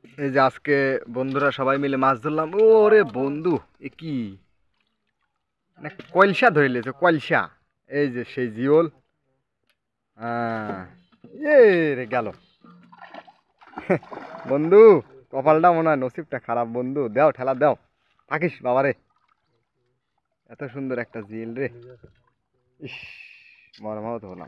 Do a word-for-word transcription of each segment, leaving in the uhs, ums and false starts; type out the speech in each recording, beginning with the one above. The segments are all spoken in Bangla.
এই যে আজকে বন্ধুরা সবাই মিলে মাছ ধরলাম। ওরে বন্ধু, এ কি না, কলসা ধরিলেছে, কলসা। এই যে সেই জিওল। হ্যাঁ, এ রে গেল বন্ধু। কপালটা মনে হয় নসিবটা খারাপ বন্ধু। দাও ঠেলা দাও, থাকিস বাবারে। এত সুন্দর একটা জিল রে, ইস, মর্মাহত হলাম।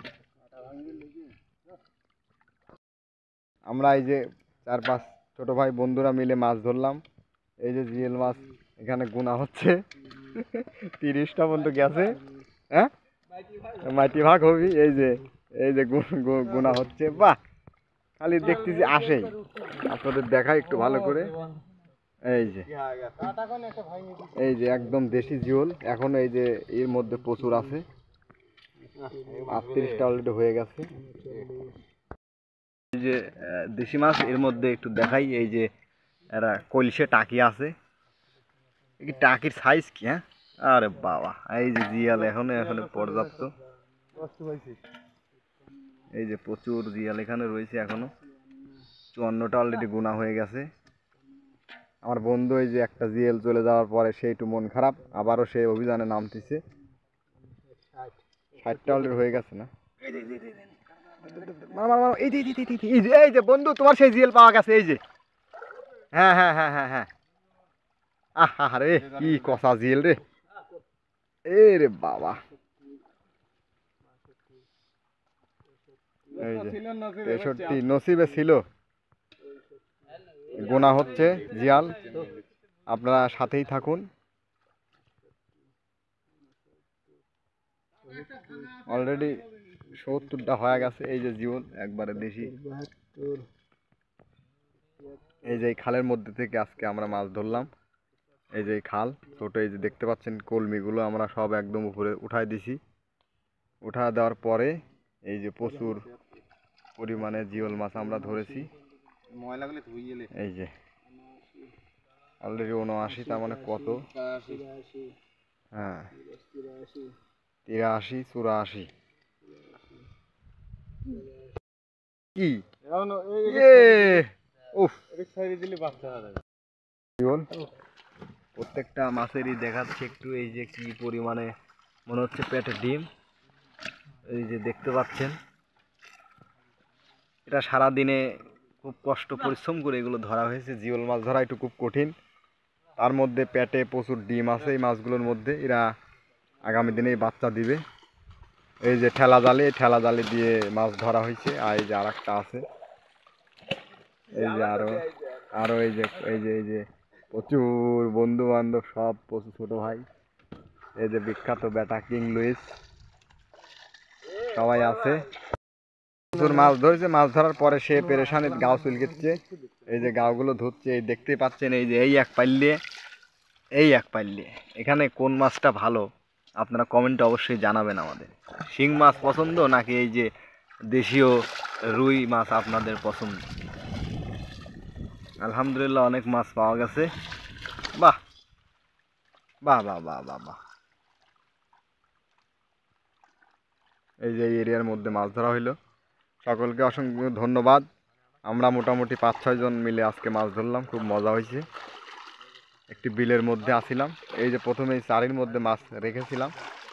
আমরা এই যে চার পাঁচ ছোট ভাই বন্ধুরা মিলে মাছ ধরলাম। এই যে জিএল মাছ এখানে গুনা হচ্ছে, তিরিশটা পর্যন্ত গেছে। হ্যাঁ, মাটি ভাগ হবি। এই যে এই যে গুনা হচ্ছে, বাহ, খালি দেখতেছি আসেই। আপনাদের দেখাই একটু ভালো করে। এই যে এই যে একদম দেশি জিওল। এখন এই যে এর মধ্যে প্রচুর আছে, আটত্রিশটা অলরেডি হয়ে গেছে। এই যে দেশি মাছ এর মধ্যে একটু দেখাই। এই যে এরা কলসে টাকি আছে, এই টাকির সাইজ কি! হ্যাঁ, আরে বাবা, এই যে জিয়াল এখনো এখানে পর্যাপ্ত। এই যে প্রচুর জিয়াল এখানে রয়েছে এখনো। চুয়ান্নটা অলরেডি গুণা হয়ে গেছে। আমার বন্ধু এই যে একটা জিএল চলে যাওয়ার পরে সে একটু মন খারাপ, আবারও সে অভিযানে নামতেছে। ষাটটা অলরেডি হয়ে গেছে না? এই যে বন্ধু, তোমার সেই জিএল পাওয়া গেছে। এই যে, হ্যাঁ হ্যাঁ হ্যাঁ হ্যাঁ হ্যাঁ, আহা রে, কি কষা জিএল রে, এ রে বাবা। এই যে তেষট্টি নসিবে ছিল। গোনা হচ্ছে জিয়াল, আপনারা সাথেই থাকুন। অলরেডি সত্তরটা হয়ে গেছে। এই যে জীবন একবারে দেশি। এই যে এই খালের মধ্যে থেকে আজকে আমরা মাছ ধরলাম। এই যে খাল ছোট, এই যে দেখতে পাচ্ছেন কলমিগুলো আমরা সব একদম উপরে উঠাই দিছি। উঠা দেওয়ার পরে এই যে প্রচুর পরিমাণে জিওল মাছ আমরা ধরেছি। এই যে অলরেডি উনআশি, তার মানে কত? হ্যাঁ, তিরাশি, চুরাশি। কি প্রত্যেকটা মাছেরই দেখাচ্ছে একটু। এই যে কি পরিমাণে মনে হচ্ছে পেটে ডিম। এই যে দেখতে পাচ্ছেন, এটা সারাদিনে খুব কষ্ট পরিশ্রম করে এগুলো ধরা হয়েছে। জিওল মাছ ধরা একটু খুব কঠিন। তার মধ্যে পেটে প্রচুর ডিম আছে এই মাছগুলোর মধ্যে। এরা আগামী দিনে বাচ্চা দিবে। এই যে ঠেলা জালে, এই ঠেলা জালে দিয়ে মাছ ধরা হয়েছে। আর এই যে আর একটা আছে, এই যে আরো আরো এই যে এই যে এই যে প্রচুর বন্ধু বান্ধব, সব প্রচুর ছোট ভাই। এই যে বিখ্যাত বেটা কিং লুইস, সবাই আছে। প্রচুর মাছ ধরেছে। মাছ ধরার পরে সে পেরেশানি গাও চুলকেচ্ছে। এই যে গাওগুলো ধুচ্ছে, এই দেখতেই পাচ্ছেন। এই যে এই এক পাল্লে, এই এক পাল্লে। এখানে কোন মাছটা ভালো আপনারা কমেন্টে অবশ্যই জানাবেন আমাদের। শিং মাছ পছন্দ নাকি এই যে দেশীয় রুই মাছ আপনাদের পছন্দ? আলহামদুলিল্লাহ অনেক মাছ পাওয়া গেছে। বাহ বাহ বাহ বাহ বাহ বাহ। এই যে এই এরিয়ার মধ্যে মাছ ধরা হইলো। সকলকে অসংখ্য ধন্যবাদ। আমরা মোটামুটি পাঁচ ছয় জন মিলে আজকে মাছ ধরলাম, খুব মজা হয়েছে। একটি বিলের মধ্যে আসিলাম। এই যে প্রথমে এই চারির মধ্যে মাছ রেখেছিলাম।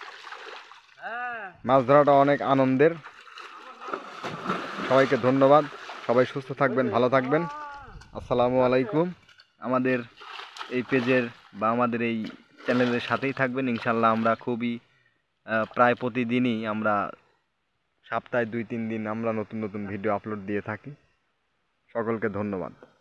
মাছ ধরাটা অনেক আনন্দের। সবাইকে ধন্যবাদ। সবাই সুস্থ থাকবেন, ভালো থাকবেন। আসসালামু আলাইকুম। আমাদের এই পেজের বা আমাদের এই চ্যানেলের সাথেই থাকবেন ইনশাল্লাহ। আমরা খুবই প্রায় প্রতিদিনই আমরা সপ্তাহে দুই তিন দিন আমরা নতুন নতুন ভিডিও আপলোড দিয়ে থাকি। সকলকে ধন্যবাদ।